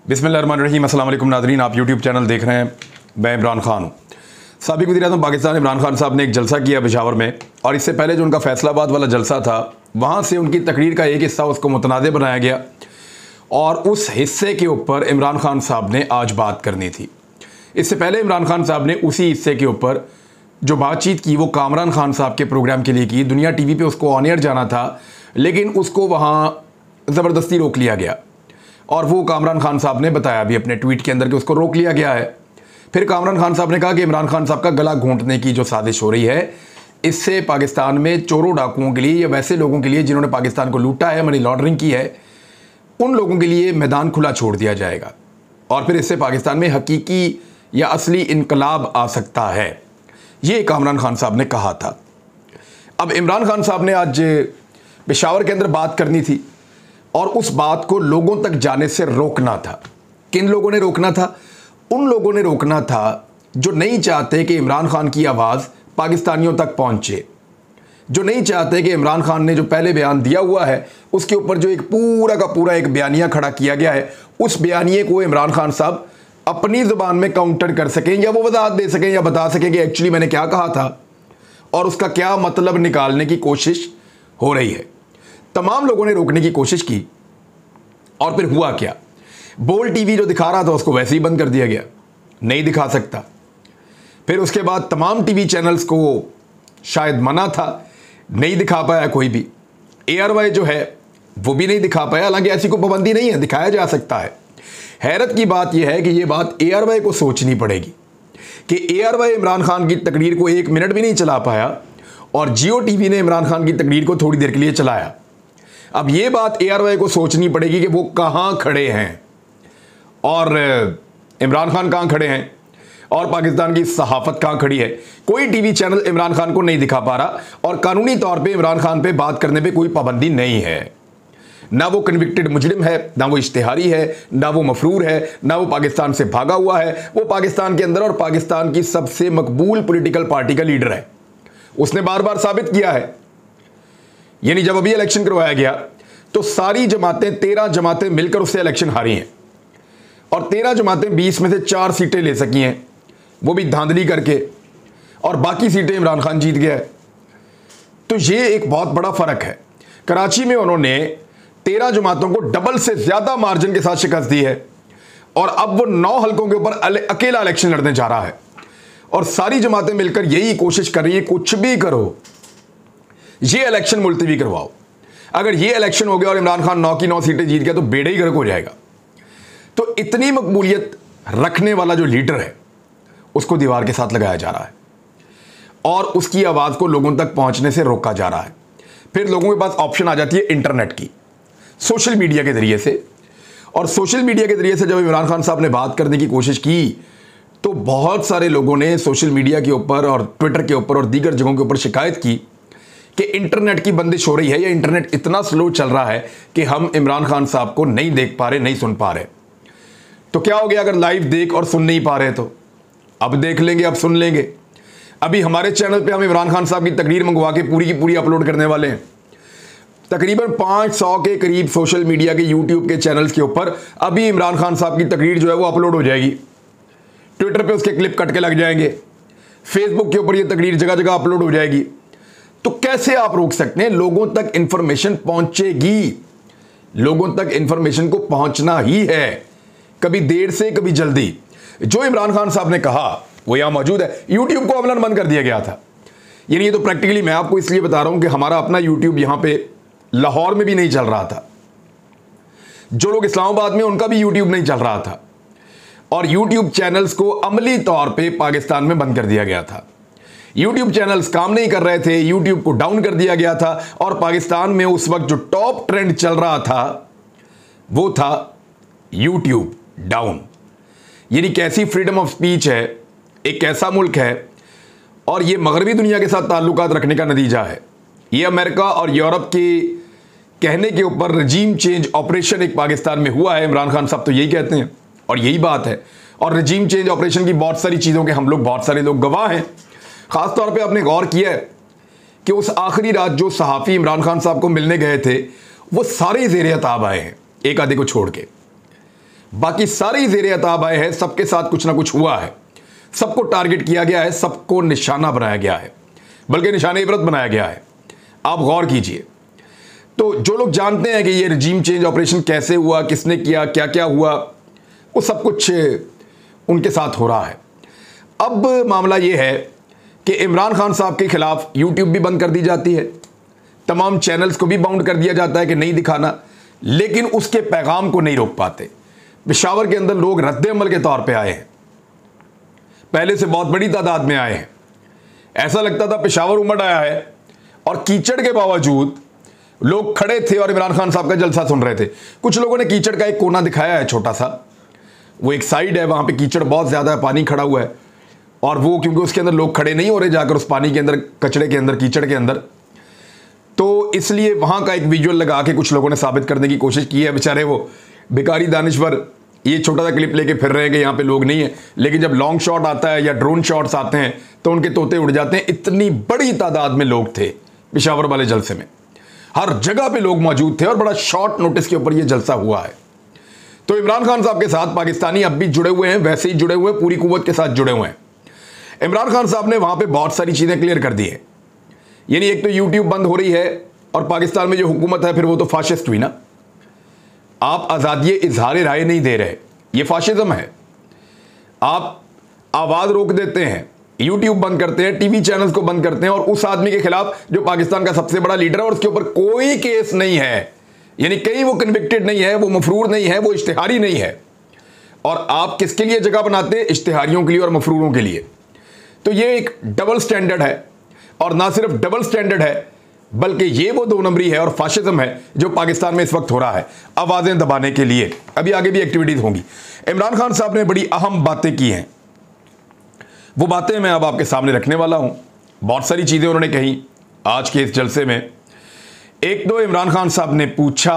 बिस्मिल्लाहिर्रहमानिर्रहीम। अस्सलाम वालेकुम नाज़रीन, आप यूट्यूब चैनल देख रहे हैं। मैं इमरान खान हूँ। साबिक़ वज़ीर-ए-आज़म पाकिस्तान इमरान खान साहब ने एक जलसा किया पेशावर में, और इससे पहले जो उनका फैसलाबाद वाला जलसा था वहाँ से उनकी तकरीर का एक हिस्सा उसको मुतनाज़े बनाया गया, और उस हिस्से के ऊपर इमरान खान साहब ने आज बात करनी थी। इससे पहले इमरान खान साहब ने उसी हिस्से के ऊपर जो बातचीत की वो कामरान खान साहब के प्रोग्राम के लिए की। दुनिया टीवी पे उसको ऑन एयर जाना था, लेकिन उसको वहाँ ज़बरदस्ती रोक लिया गया, और वो कामरान खान साहब ने बताया भी अपने ट्वीट के अंदर कि उसको रोक लिया गया है। फिर कामरान खान साहब ने कहा कि इमरान खान साहब का गला घोंटने की जो साजिश हो रही है, इससे पाकिस्तान में चोरों डाकुओं के लिए या वैसे लोगों के लिए जिन्होंने पाकिस्तान को लूटा है, मनी लॉन्ड्रिंग की है, उन लोगों के लिए मैदान खुला छोड़ दिया जाएगा, और फिर इससे पाकिस्तान में हकीकी या असली इनकलाब आ सकता है। ये कामरान खान साहब ने कहा था। अब इमरान खान साहब ने आज पेशावर के अंदर बात करनी थी, और उस बात को लोगों तक जाने से रोकना था। किन लोगों ने रोकना था? उन लोगों ने रोकना था जो नहीं चाहते कि इमरान खान की आवाज़ पाकिस्तानियों तक पहुंचे, जो नहीं चाहते कि इमरान खान ने जो पहले बयान दिया हुआ है उसके ऊपर जो एक पूरा का पूरा एक बयानिया खड़ा किया गया है, उस बयानिए को इमरान खान साहब अपनी ज़ुबान में काउंटर कर सकें, या वो वजाहत दे सकें, या बता सकें कि एक्चुअली मैंने क्या कहा था और उसका क्या मतलब निकालने की कोशिश हो रही है। तमाम लोगों ने रोकने की कोशिश की, और फिर हुआ क्या? बोल टीवी जो दिखा रहा था उसको वैसे ही बंद कर दिया गया, नहीं दिखा सकता। फिर उसके बाद तमाम टीवी चैनल्स को शायद मना था, नहीं दिखा पाया कोई भी। ARY जो है वो भी नहीं दिखा पाया, हालांकि ऐसी कोई पाबंदी नहीं है, दिखाया जा सकता है। हैरत की बात यह है कि यह बात ARY को सोचनी पड़ेगी कि ARY इमरान खान की तकरीर को 1 मिनट भी नहीं चला पाया, और जियो टीवी ने इमरान खान की तकरीर को थोड़ी देर के लिए चलाया। अब ये बात ARY को सोचनी पड़ेगी कि वो कहाँ खड़े हैं, और इमरान खान कहाँ खड़े हैं, और पाकिस्तान की सहाफ़त कहाँ खड़ी है। कोई टीवी चैनल इमरान खान को नहीं दिखा पा रहा, और कानूनी तौर पे इमरान खान पे बात करने पे कोई पाबंदी नहीं है। ना वो कन्विक्टेड मुजरिम है, ना वो इश्तिहारी है, ना वो मफरूर है, ना वो पाकिस्तान से भागा हुआ है। वो पाकिस्तान के अंदर और पाकिस्तान की सबसे मकबूल पॉलिटिकल पार्टी का लीडर है। उसने बार बार साबित किया है। यानी जब अभी इलेक्शन करवाया गया तो सारी जमातें 13 जमातें मिलकर उससे इलेक्शन हारी हैं, और 13 जमातें 20 में से 4 सीटें ले सकी हैं, वो भी धांधली करके, और बाकी सीटें इमरान खान जीत गया है। तो ये एक बहुत बड़ा फ़र्क है। कराची में उन्होंने 13 जमातों को डबल से ज़्यादा मार्जिन के साथ शिकस्त दी है, और अब वो 9 हल्कों के ऊपर अकेला इलेक्शन लड़ने जा रहा है, और सारी जमातें मिलकर यही कोशिश कर रही है, कुछ भी करो ये इलेक्शन मुलतवी करवाओ। अगर ये इलेक्शन हो गया और इमरान खान 9 की 9 सीटें जीत गया तो बेड़े ही गर्क हो जाएगा। तो इतनी मकबूलियत रखने वाला जो लीडर है उसको दीवार के साथ लगाया जा रहा है, और उसकी आवाज़ को लोगों तक पहुंचने से रोका जा रहा है। फिर लोगों के पास ऑप्शन आ जाती है इंटरनेट की, सोशल मीडिया के ज़रिए से। और सोशल मीडिया के ज़रिए से जब इमरान खान साहब ने बात करने की कोशिश की तो बहुत सारे लोगों ने सोशल मीडिया के ऊपर और ट्विटर के ऊपर और दीगर जगहों के ऊपर शिकायत की कि इंटरनेट की बंदिश हो रही है, या इंटरनेट इतना स्लो चल रहा है कि हम इमरान खान साहब को नहीं देख पा रहे, नहीं सुन पा रहे। तो क्या हो गया अगर लाइव देख और सुन नहीं पा रहे? तो अब देख लेंगे, अब सुन लेंगे। अभी हमारे चैनल पे हम इमरान खान साहब की तकरीर मंगवा के पूरी की पूरी अपलोड करने वाले हैं। तकरीबन 500 के करीब सोशल मीडिया के यूट्यूब के चैनल्स के ऊपर अभी इमरान खान साहब की तकरीर जो है वो अपलोड हो जाएगी। ट्विटर पे उसके क्लिप कट के लग जाएंगे, फेसबुक के ऊपर ये तकरीर जगह जगह अपलोड हो जाएगी। तो कैसे आप रोक सकते हैं? लोगों तक इंफॉर्मेशन पहुंचेगी, लोगों तक इंफॉर्मेशन को पहुंचना ही है, कभी देर से कभी जल्दी। जो इमरान खान साहब ने कहा वो यहां मौजूद है। यूट्यूब को अमलन बंद कर दिया गया था। यानी ये तो प्रैक्टिकली मैं आपको इसलिए बता रहा हूं कि हमारा अपना यूट्यूब यहां पे लाहौर में भी नहीं चल रहा था, जो लोग इस्लामाबाद में उनका भी यूट्यूब नहीं चल रहा था, और यूट्यूब चैनल्स को अमली तौर पे पाकिस्तान में बंद कर दिया गया था। यूट्यूब चैनल्स काम नहीं कर रहे थे, यूट्यूब को डाउन कर दिया गया था, और पाकिस्तान में उस वक्त जो टॉप ट्रेंड चल रहा था वो था यूट्यूब डाउन। यानी कैसी फ्रीडम ऑफ स्पीच है, एक कैसा मुल्क है, और ये मगरबी दुनिया के साथ ताल्लुकात रखने का नतीजा है। ये अमेरिका और यूरोप के कहने के ऊपर रजीम चेंज ऑपरेशन एक पाकिस्तान में हुआ है। इमरान खान साहब तो यही कहते हैं, और यही बात है। और रजीम चेंज ऑपरेशन की बहुत सारी चीज़ों के हम लोग, बहुत सारे लोग गवाह हैं। ख़ास तौर पे आपने गौर किया है कि उस आखिरी रात जो सहाफ़ी इमरान खान साहब को मिलने गए थे वो सारे ज़ेर-ए-ताब आए हैं, एक आधे को छोड़ के। बाकी सारे ज़ेरे अताब आए हैं, सबके साथ कुछ ना कुछ हुआ है, सबको टारगेट किया गया है, सबको निशाना बनाया गया है, बल्कि निशाने इबरत बनाया गया है। आप गौर कीजिए। तो जो लोग जानते हैं कि ये रजीम चेंज ऑपरेशन कैसे हुआ, किसने किया, क्या क्या हुआ, वो सब कुछ उनके साथ हो रहा है। अब मामला ये है कि इमरान खान साहब के खिलाफ यूट्यूब भी बंद कर दी जाती है, तमाम चैनल्स को भी बाउंड कर दिया जाता है कि नहीं दिखाना, लेकिन उसके पैगाम को नहीं रोक पाते। पेशावर के अंदर लोग रद्द अमल के तौर पे आए हैं, पहले से बहुत बड़ी तादाद में आए हैं। ऐसा लगता था पेशावर उमड़ आया है और कीचड़ के बावजूद लोग खड़े थे और इमरान खान साहब का जलसा सुन रहे थे। कुछ लोगों ने कीचड़ का एक कोना दिखाया है, छोटा सा, वो एक साइड है, वहां पे कीचड़ बहुत ज़्यादा है, पानी खड़ा हुआ है, और वो क्योंकि उसके अंदर लोग खड़े नहीं हो रहे जाकर उस पानी के अंदर, कचड़े के अंदर, कीचड़ के अंदर, तो इसलिए वहां का एक विजुअल लगा के कुछ लोगों ने साबित करने की कोशिश की है। बेचारे वो भिखारी दानिश्वर ये छोटा सा क्लिप लेके फिर रहे हैं कि यहाँ पे लोग नहीं है, लेकिन जब लॉन्ग शॉट आता है या ड्रोन शॉट्स आते हैं तो उनके तोते उड़ जाते हैं। इतनी बड़ी तादाद में लोग थे पेशावर वाले जलसे में, हर जगह पे लोग मौजूद थे और बड़ा शॉर्ट नोटिस के ऊपर यह जलसा हुआ है। तो इमरान खान साहब के साथ पाकिस्तानी अब भी जुड़े हुए हैं, वैसे ही जुड़े हुए, पूरी कुव्वत के साथ जुड़े हुए हैं। इमरान खान साहब ने वहां पे बहुत सारी चीजें क्लियर कर दी है। यानी एक तो यूट्यूब बंद हो रही है और पाकिस्तान में जो हुकूमत है फिर वो तो फाशिस्ट हुई ना। आप आज़ादी इजहार राय नहीं दे रहे, ये फाशिज्म है। आप आवाज़ रोक देते हैं, यूट्यूब बंद करते हैं, टीवी चैनल्स को बंद करते हैं, और उस आदमी के खिलाफ जो पाकिस्तान का सबसे बड़ा लीडर है और उसके ऊपर कोई केस नहीं है, यानी कहीं वो कन्विक्टेड नहीं है, वो मफरूर नहीं है, वो इश्तिहारी नहीं है। और आप किसके लिए जगह बनाते हैं? इश्तिहारियों के लिए और मफरूरों के लिए। तो ये एक डबल स्टैंडर्ड है, और ना सिर्फ डबल स्टैंडर्ड है बल्कि ये वो दो नंबरी है और फाशिज्म है जो पाकिस्तान में इस वक्त हो रहा है, आवाज़ें दबाने के लिए। अभी आगे भी एक्टिविटीज़ होंगी। इमरान खान साहब ने बड़ी अहम बातें की हैं, वो बातें मैं अब आपके सामने रखने वाला हूं। बहुत सारी चीज़ें उन्होंने कही आज के इस जलसे में। एक तो इमरान खान साहब ने पूछा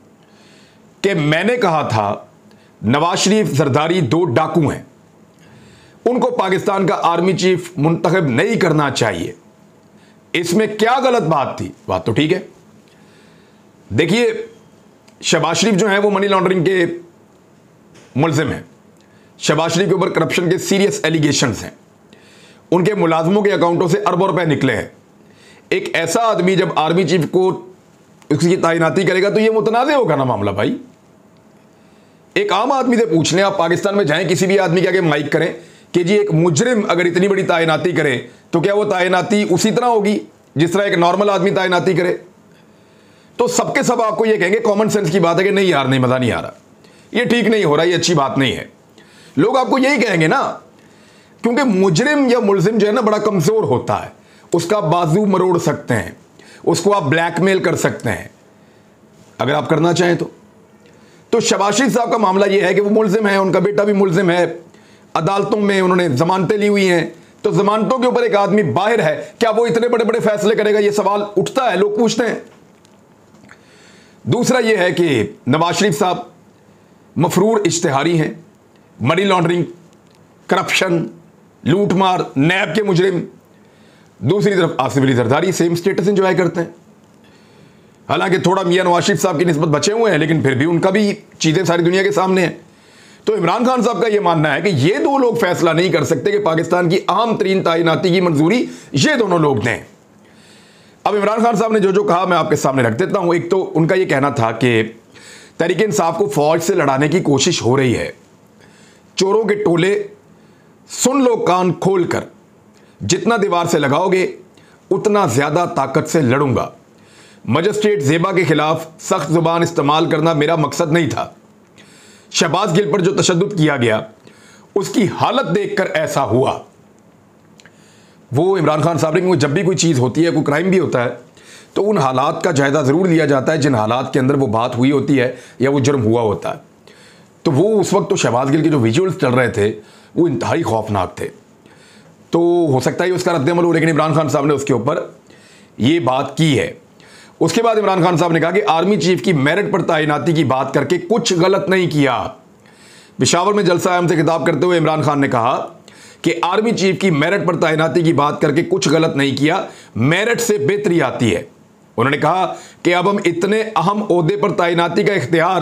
कि मैंने कहा था नवाज शरीफ जरदारी 2 डाकू हैं, उनको पाकिस्तान का आर्मी चीफ मुंतखब नहीं करना चाहिए, इसमें क्या गलत बात थी? बात तो ठीक है। देखिए, शहबाज शरीफ जो है वो मनी लॉन्ड्रिंग के मुलजिम हैं। शहबाज शरीफ के ऊपर करप्शन के सीरियस एलिगेशंस हैं, उनके मुलाजमों के अकाउंटों से अरबों रुपए निकले हैं। एक ऐसा आदमी जब आर्मी चीफ को उसकी तैनाती करेगा तो ये मुतनाज़ होगा ना मामला भाई। एक आम आदमी से पूछ लें, आप पाकिस्तान में जाएं, किसी भी आदमी के आगे माइक करें कि जी एक मुजरिम अगर इतनी बड़ी तैनाती करे तो क्या वो तैनाती उसी तरह होगी जिस तरह एक नॉर्मल आदमी तैनाती करे? तो सबके सब आपको ये कहेंगे, कॉमन सेंस की बात है कि नहीं यार, नहीं, मजा नहीं आ रहा, ये ठीक नहीं हो रहा, ये अच्छी बात नहीं है। लोग आपको यही कहेंगे ना, क्योंकि मुजरिम या मुलजिम जो है ना बड़ा कमजोर होता है, उसका बाजू मरोड़ सकते हैं, उसको आप ब्लैकमेल कर सकते हैं अगर आप करना चाहें तो शहबाज शरीफ साहब का मामला यह है कि वो मुलजिम है, उनका बेटा भी मुलजिम है, अदालतों में उन्होंने जमानतें ली हुई हैं, तो जमानतों के ऊपर एक आदमी बाहर है, क्या वो इतने बड़े बड़े फैसले करेगा? ये सवाल उठता है, लोग पूछते हैं। दूसरा यह है कि नवाज शरीफ साहब मफरूर इश्तिहारी हैं, मनी लॉन्ड्रिंग, करप्शन, लूटमार, नैब के मुजरिम। दूसरी तरफ Asif Ali Zardari same status enjoy करते हैं, हालांकि थोड़ा मियां नवाज शरीफ साहब की निस्बत बचे हुए हैं, लेकिन फिर भी उनका भी चीजें सारी दुनिया के सामने हैं। तो इमरान खान साहब का यह मानना है कि ये 2 लोग फैसला नहीं कर सकते कि पाकिस्तान की अहम तरीन तैनाती की मंजूरी ये दोनों लोग दें। अब इमरान खान साहब ने जो जो कहा मैं आपके सामने रख देता हूं। एक तो उनका यह कहना था कि तहरीक इंसाफ को फौज से लड़ाने की कोशिश हो रही है, चोरों के टोले सुन लो कान खोल कर, जितना दीवार से लगाओगे उतना ज्यादा ताकत से लड़ूंगा। मजिस्ट्रेट ज़ेबा के खिलाफ सख्त जुबान इस्तेमाल करना मेरा मकसद नहीं था। शहबाज गिल पर जो तशद्दुद किया गया उसकी हालत देखकर ऐसा हुआ। वो इमरान खान साहब ने, जब भी कोई चीज़ होती है, कोई क्राइम भी होता है, तो उन हालात का जायज़ा ज़रूर लिया जाता है जिन हालात के अंदर वो बात हुई होती है या वो जुर्म हुआ होता है। तो वो उस वक्त तो शहबाज गिल के जो विजुअल्स चल रहे थे वो इंतहाई खौफनाक थे। तो हो सकता है उसका रद्द अमल हो, लेकिन इमरान खान साहब ने उसके ऊपर ये बात की है। उसके बाद इमरान खान साहब ने कहा कि आर्मी चीफ की मेरिट पर तैनाती की बात करके कुछ गलत नहीं किया। पेशावर में जलसा आम से खिताब करते हुए इमरान खान ने कहा कि आर्मी चीफ की मेरिट पर तैनाती की बात करके कुछ गलत नहीं किया, मेरिट से बेहतरी आती है। उन्होंने कहा कि अब हम इतने अहम ओहदे पर तैनाती का इख्तियार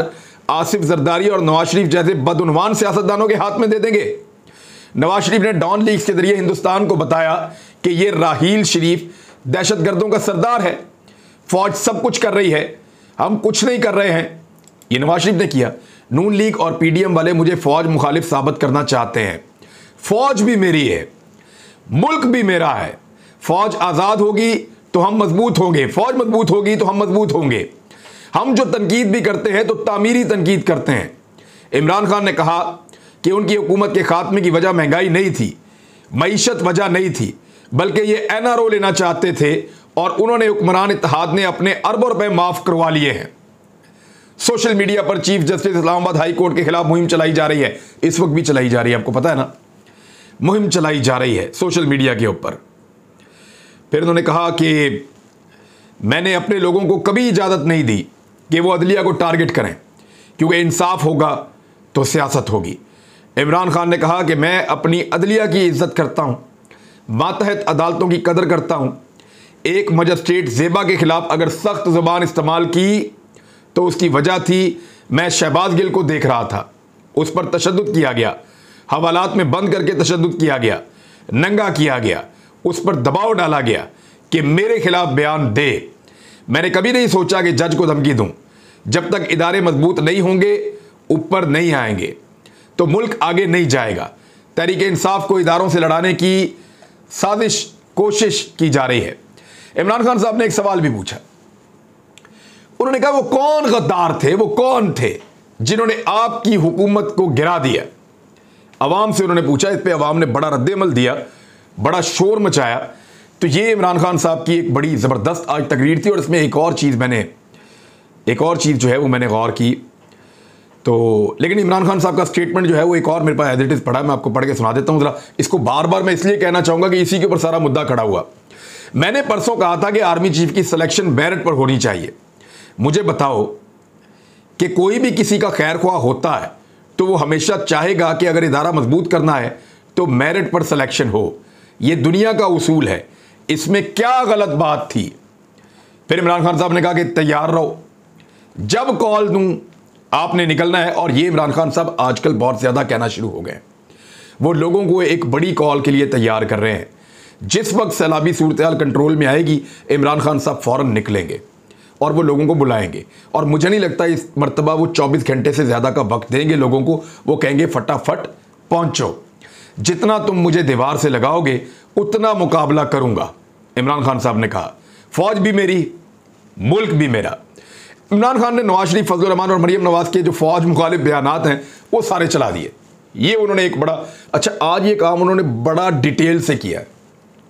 आसिफ जरदारी और नवाज शरीफ जैसे बदउनवान सियासतदानों के हाथ में दे देंगे। नवाज शरीफ ने डॉन लीग्स के जरिए हिंदुस्तान को बताया कि ये राहील शरीफ दहशतगर्दों का सरदार है, फौज सब कुछ कर रही है, हम कुछ नहीं कर रहे हैं। ये नवाज शरीफ ने किया। नून लीग और पीडीएम वाले मुझे फौज मुखालिफ साबित करना चाहते हैं। फौज भी मेरी है, मुल्क भी मेरा है। फौज आज़ाद होगी तो हम मजबूत होंगे, फौज मजबूत होगी तो हम मजबूत होंगे। हम जो तनकीद भी करते हैं तो तामीरी तनकीद करते हैं। इमरान खान ने कहा कि उनकी हुकूमत के खात्मे की वजह महंगाई नहीं थी, मईशत वजह नहीं थी, बल्कि ये एनआरओ लेना चाहते थे और उन्होंने हुक्मरान इत्तेहाद ने अपने अरबों रुपए माफ करवा लिए हैं। सोशल मीडिया पर chief justice Islamabad high court के खिलाफ मुहिम चलाई जा रही है, इस वक्त भी चलाई जा रही है, आपको पता है ना, मुहिम चलाई जा रही है सोशल मीडिया के ऊपर। फिर उन्होंने कहा कि मैंने अपने लोगों को कभी इजाज़त नहीं दी कि वो अदलिया को टारगेट करें, क्योंकि इंसाफ होगा तो सियासत होगी। इमरान खान ने कहा कि मैं अपनी अदलिया की इज्जत करता हूँ, मातहत अदालतों की कदर करता हूँ। एक मजिस्ट्रेट ज़ेबा के खिलाफ अगर सख्त ज़ुबान इस्तेमाल की तो उसकी वजह थी मैं शहबाज गिल को देख रहा था, उस पर तशद्दुद किया गया, हवालात में बंद करके तशद्दुद किया गया, नंगा किया गया, उस पर दबाव डाला गया कि मेरे खिलाफ बयान दे। मैंने कभी नहीं सोचा कि जज को धमकी दूं। जब तक इदारे मजबूत नहीं होंगे, ऊपर नहीं आएंगे, तो मुल्क आगे नहीं जाएगा। तहरीक इंसाफ को इदारों से लड़ाने की साजिश कोशिश की जा रही है। इमरान खान साहब ने एक सवाल भी पूछा। उन्होंने कहा वो कौन गद्दार थे, वो कौन थे जिन्होंने आपकी हुकूमत को गिरा दिया। अवाम से उन्होंने पूछा, इस पर अवाम ने बड़ा रद्द-ए-अमल दिया, बड़ा शोर मचाया। तो ये इमरान खान साहब की एक बड़ी ज़बरदस्त आज तकरीर थी। और इसमें एक और चीज़ जो है वो मैंने गौर की। तो लेकिन इमरान खान साहब का स्टेटमेंट जो है वो एक और मेरे पास एज इट इज़ पढ़ा है, मैं आपको पढ़ के सुना देता हूँ ज़रा। इसको बार बार मैं इसलिए कहना चाहूँगा कि इसी के ऊपर सारा मुद्दा खड़ा हुआ। मैंने परसों कहा था कि आर्मी चीफ की सिलेक्शन मेरिट पर होनी चाहिए। मुझे बताओ कि कोई भी किसी का खैर ख्वाह होता है तो वो हमेशा चाहेगा कि अगर इदारा मजबूत करना है तो मेरिट पर सिलेक्शन हो। ये दुनिया का उसूल है, इसमें क्या गलत बात थी। फिर इमरान खान साहब ने कहा कि तैयार रहो, जब कॉल दूं आपने निकलना है। और ये इमरान खान साहब आजकल बहुत ज़्यादा कहना शुरू हो गए। वो लोगों को एक बड़ी कॉल के लिए तैयार कर रहे हैं। जिस वक्त सैलाबी सूरत हाल कंट्रोल में आएगी, इमरान खान साहब फ़ौरन निकलेंगे और वो लोगों को बुलाएंगे। और मुझे नहीं लगता इस मरतबा वो 24 घंटे से ज़्यादा का वक्त देंगे लोगों को। वो कहेंगे फटाफट पहुँचो, जितना तुम मुझे दीवार से लगाओगे उतना मुकाबला करूँगा। इमरान खान साहब ने कहा फ़ौज भी मेरी, मुल्क भी मेरा। इमरान खान ने नवाज शरीफ, फजल रहमान और मरीम नवाज के जो फ़ौज मुखालिफ बयानात हैं वो सारे चला दिए। ये उन्होंने एक बड़ा अच्छा आज ये काम उन्होंने बड़ा डिटेल से किया है।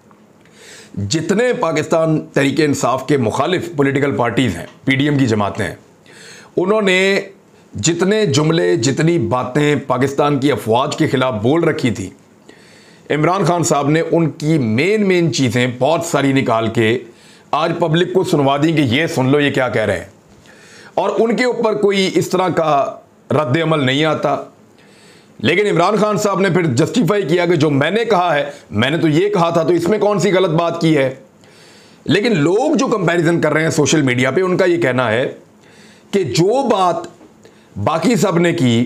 जितने पाकिस्तान तहरीक इंसाफ के मुखालिफ पॉलिटिकल पार्टीज़ हैं, पीडीएम की जमातें हैं, उन्होंने जितने जुमले, जितनी बातें पाकिस्तान की अफवाज के ख़िलाफ़ बोल रखी थी, इमरान खान साहब ने उनकी मेन चीज़ें बहुत सारी निकाल के आज पब्लिक को सुनवा दी कि ये सुन लो ये क्या कह रहे हैं। और उनके ऊपर कोई इस तरह का रद्द अमल नहीं आता। लेकिन इमरान खान साहब ने फिर जस्टिफाई किया कि जो मैंने कहा है, मैंने तो ये कहा था, तो इसमें कौन सी गलत बात की है। लेकिन लोग जो कंपैरिजन कर रहे हैं सोशल मीडिया पे, उनका ये कहना है कि जो बात बाकी सब ने की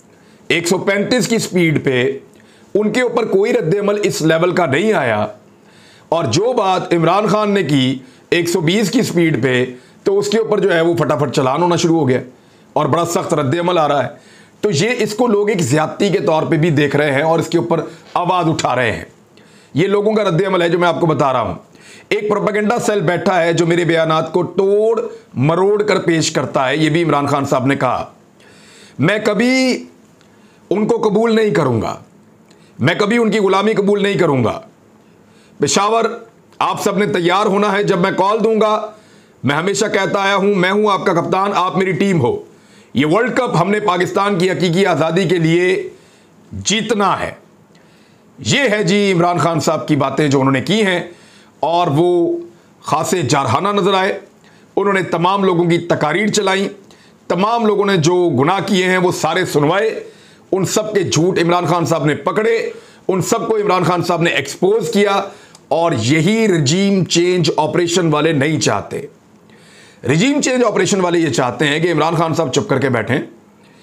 135 की स्पीड पे, उनके ऊपर कोई रद्द अमल इस लेवल का नहीं आया। और जो बात इमरान खान ने की 120 की स्पीड पे, तो उसके ऊपर जो है वो फटाफट चलान होना शुरू हो गया और बड़ा सख्त रद्द अमल आ रहा है। तो ये इसको लोग एक ज्यादती के तौर पे भी देख रहे हैं और इसके ऊपर आवाज़ उठा रहे हैं। ये लोगों का रद्द अमल है जो मैं आपको बता रहा हूँ। एक प्रोपेगेंडा सेल बैठा है जो मेरे बयानात को तोड़ मरोड़ कर पेश करता है। ये भी इमरान खान साहब ने कहा। मैं कभी उनको कबूल नहीं करूँगा, मैं कभी उनकी गुलामी कबूल नहीं करूँगा। पेशावर आप सब ने तैयार होना है, जब मैं कॉल दूंगा। मैं हमेशा कहता आया हूं, मैं हूं आपका कप्तान, आप मेरी टीम हो। ये वर्ल्ड कप हमने पाकिस्तान की हकीकी आज़ादी के लिए जीतना है। ये है जी इमरान खान साहब की बातें जो उन्होंने की हैं, और वो खासे जारहाना नजर आए। उन्होंने तमाम लोगों की तकारीर चलाई, तमाम लोगों ने जो गुनाह किए हैं वो सारे सुनवाए, उन सब के झूठ इमरान खान साहब ने पकड़े, उन सबको इमरान खान साहब ने एक्सपोज किया। और यही रजीम चेंज ऑपरेशन वाले नहीं चाहते। रजीम चेंज ऑपरेशन वाले ये चाहते हैं कि इमरान खान साहब चुप करके बैठें,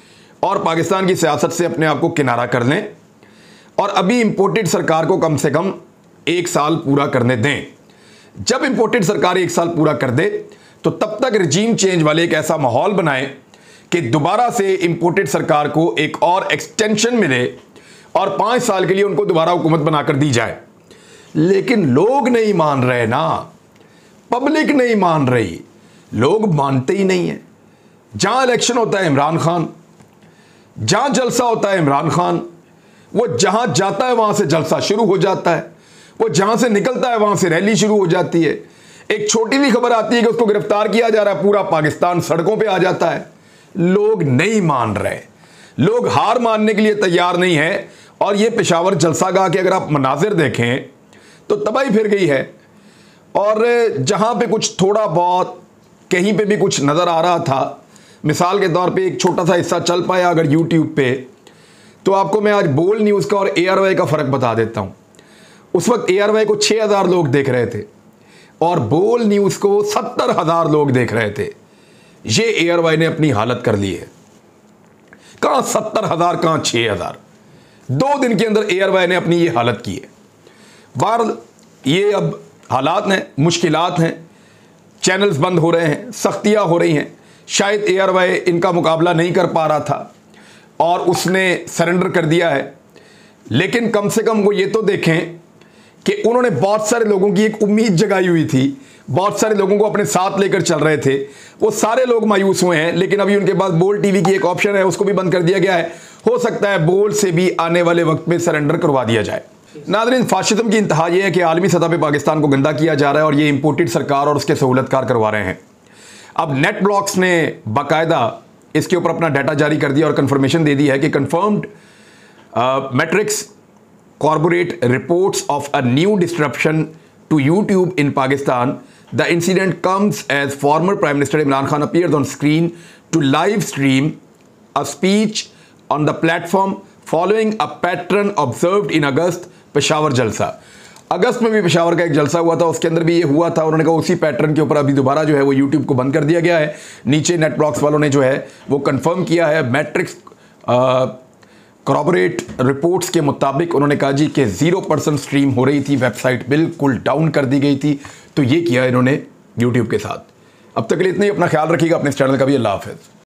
और पाकिस्तान की सियासत से अपने आप को किनारा कर लें और अभी इंपोर्टेड सरकार को कम से कम 1 साल पूरा करने दें। जब इंपोर्टेड सरकार 1 साल पूरा कर दे तो तब तक रिजीम चेंज वाले एक ऐसा माहौल बनाएं कि दोबारा से इंपोर्टेड सरकार को एक और एक्सटेंशन मिले और 5 साल के लिए उनको दोबारा हुकूमत बनाकर दी जाए। लेकिन लोग नहीं मान रहे ना, पब्लिक नहीं मान रही, लोग मानते ही नहीं है। जहां इलेक्शन होता है इमरान खान, जहां जलसा होता है इमरान खान, वो जहां जाता है वहां से जलसा शुरू हो जाता है, वो जहां से निकलता है वहां से रैली शुरू हो जाती है। एक छोटी सी खबर आती है कि उसको गिरफ्तार किया जा रहा है, पूरा पाकिस्तान सड़कों पे आ जाता है। लोग नहीं मान रहे, लोग हार मानने के लिए तैयार नहीं है। और ये पेशावर जलसागाह के अगर आप मनाजिर देखें तो तबाही फिर गई है। और जहां पे कुछ थोड़ा बहुत कहीं पे भी कुछ नज़र आ रहा था, मिसाल के तौर पे एक छोटा सा हिस्सा चल पाया अगर यूट्यूब पे, तो आपको मैं आज बोल न्यूज़ का और ARY का फ़र्क बता देता हूँ। उस वक्त ARY को 6000 लोग देख रहे थे और बोल न्यूज़ को 70,000 लोग देख रहे थे। ये ARY ने अपनी हालत कर ली है। कहाँ 70,000, कहाँ 6000। 2 दिन के अंदर ARY ने अपनी ये हालत की है। बहरहाल ये अब हालात हैं, मुश्किलात हैं, चैनल्स बंद हो रहे हैं, सख्तियाँ हो रही हैं। शायद ARY इनका मुकाबला नहीं कर पा रहा था और उसने सरेंडर कर दिया है। लेकिन कम से कम वो ये तो देखें कि उन्होंने बहुत सारे लोगों की एक उम्मीद जगाई हुई थी, बहुत सारे लोगों को अपने साथ लेकर चल रहे थे। वो सारे लोग मायूस हुए हैं, लेकिन अभी उनके पास बोल टीवी की एक ऑप्शन है, उसको भी बंद कर दिया गया है। हो सकता है बोल से भी आने वाले वक्त में सरेंडर करवा दिया जाए। नाज़रीन, फाशिज्म की इंतहा यह है कि आलमी सतह पर पाकिस्तान को गंदा किया जा रहा है और ये इंपोर्टेड सरकार और उसके सहूलतकार करवा रहे हैं। अब नेट ब्लॉक्स ने बाकायदा इसके ऊपर अपना डाटा जारी कर दिया और कंफर्मेशन दे दी है कि confirmed matrix corporate reports of a new disruption to YouTube in Pakistan. The incident comes as former Prime Minister Imran Khan appeared on screen to live stream a speech on the platform following a pattern observed in August Peshawar जलसा। अगस्त में भी पेशावर का एक जलसा हुआ था, उसके अंदर भी ये हुआ था। उन्होंने कहा उसी पैटर्न के ऊपर अभी दोबारा जो है वो YouTube को बंद कर दिया गया है। नीचे नेट ब्लॉक्स वालों ने जो है वो कंफर्म किया है। मैट्रिक्स कॉर्पोरेट रिपोर्ट्स के मुताबिक उन्होंने कहा जी कि 0% स्ट्रीम हो रही थी, वेबसाइट बिल्कुल डाउन कर दी गई थी। तो ये किया इन्होंने यूट्यूब के साथ। अब तक के लिए इतना ही। अपना ख्याल रखिएगा, अपने इस चैनल का भी। अल्लाह हाफ़िज़।